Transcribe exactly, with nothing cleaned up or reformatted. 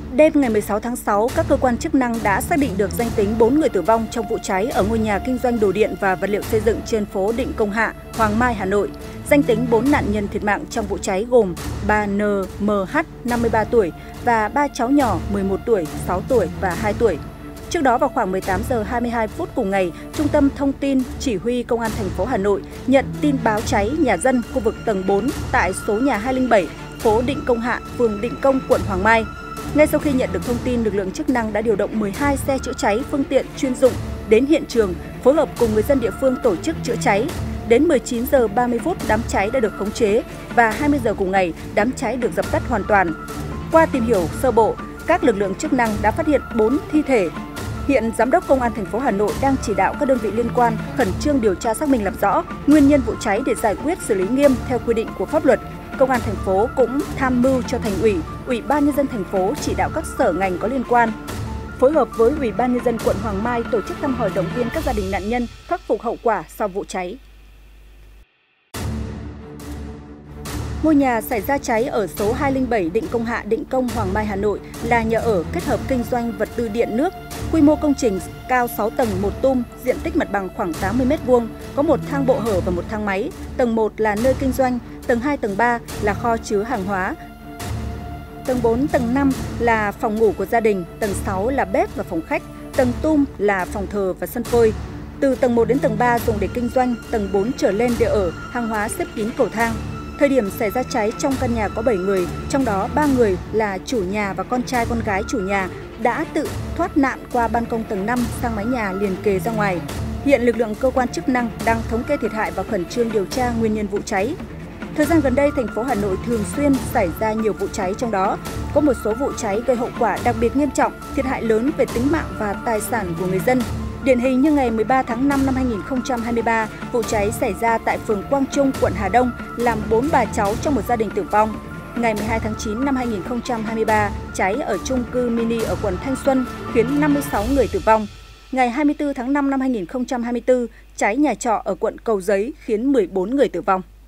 Đêm ngày mười sáu tháng sáu, các cơ quan chức năng đã xác định được danh tính bốn người tử vong trong vụ cháy ở ngôi nhà kinh doanh đồ điện và vật liệu xây dựng trên phố Định Công Hạ, Hoàng Mai, Hà Nội. Danh tính bốn nạn nhân thiệt mạng trong vụ cháy gồm bà en em hát, năm mươi ba tuổi và ba cháu nhỏ mười một tuổi, sáu tuổi và hai tuổi. Trước đó vào khoảng mười tám giờ hai mươi hai phút cùng ngày, Trung tâm Thông tin Chỉ huy Công an thành phố Hà Nội nhận tin báo cháy nhà dân khu vực tầng bốn tại số nhà hai không bảy, phố Định Công Hạ, phường Định Công, quận Hoàng Mai. Ngay sau khi nhận được thông tin, lực lượng chức năng đã điều động mười hai xe chữa cháy phương tiện chuyên dụng đến hiện trường, phối hợp cùng người dân địa phương tổ chức chữa cháy. Đến mười chín giờ ba mươi phút, đám cháy đã được khống chế và hai mươi giờ cùng ngày, đám cháy được dập tắt hoàn toàn. Qua tìm hiểu sơ bộ, các lực lượng chức năng đã phát hiện bốn thi thể. Hiện Giám đốc Công an thành phố Hà Nội đang chỉ đạo các đơn vị liên quan khẩn trương điều tra xác minh làm rõ nguyên nhân vụ cháy để giải quyết xử lý nghiêm theo quy định của pháp luật. Công an thành phố cũng tham mưu cho Thành ủy, Ủy ban nhân dân thành phố chỉ đạo các sở ngành có liên quan phối hợp với Ủy ban nhân dân quận Hoàng Mai tổ chức thăm hỏi động viên các gia đình nạn nhân khắc phục hậu quả sau vụ cháy. Ngôi nhà xảy ra cháy ở số hai không bảy Định Công Hạ, Định Công, Hoàng Mai, Hà Nội là nhà ở kết hợp kinh doanh vật tư điện nước. Quy mô công trình cao sáu tầng một tum, diện tích mặt bằng khoảng tám mươi mét vuông, có một thang bộ hở và một thang máy. Tầng một là nơi kinh doanh, tầng hai, tầng ba là kho chứa hàng hóa. Tầng bốn, tầng năm là phòng ngủ của gia đình, tầng sáu là bếp và phòng khách, tầng tum là phòng thờ và sân phơi. Từ tầng một đến tầng ba dùng để kinh doanh, tầng bốn trở lên để ở, hàng hóa xếp kín cầu thang. Thời điểm xảy ra cháy trong căn nhà có bảy người, trong đó ba người là chủ nhà và con trai con gái chủ nhà đã tự thoát nạn qua ban công tầng năm sang mái nhà liền kề ra ngoài. Hiện lực lượng cơ quan chức năng đang thống kê thiệt hại và khẩn trương điều tra nguyên nhân vụ cháy. Thời gian gần đây, thành phố Hà Nội thường xuyên xảy ra nhiều vụ cháy, trong đó có một số vụ cháy gây hậu quả đặc biệt nghiêm trọng, thiệt hại lớn về tính mạng và tài sản của người dân. Điển hình như ngày mười ba tháng năm năm hai nghìn không trăm hai mươi ba, vụ cháy xảy ra tại phường Quang Trung, quận Hà Đông, làm bốn bà cháu trong một gia đình tử vong. Ngày mười hai tháng chín năm hai nghìn không trăm hai mươi ba, cháy ở chung cư mini ở quận Thanh Xuân khiến năm mươi sáu người tử vong. Ngày hai mươi tư tháng năm năm hai nghìn không trăm hai mươi tư, cháy nhà trọ ở quận Cầu Giấy khiến mười bốn người tử vong.